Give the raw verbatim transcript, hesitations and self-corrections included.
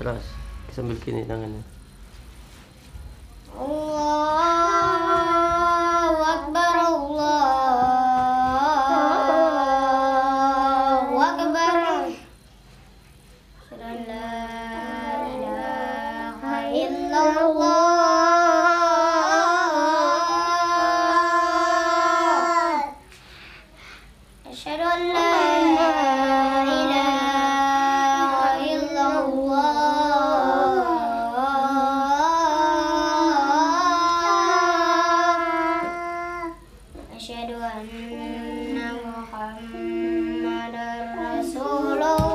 keras sambil gini tangannya. Allahu Akbar, Allahu Akbar. Asyhadu an la ilaha illallah. Asyhadu an la ilaha illallah. Asyhadu anna Muhammadar Rasulullah.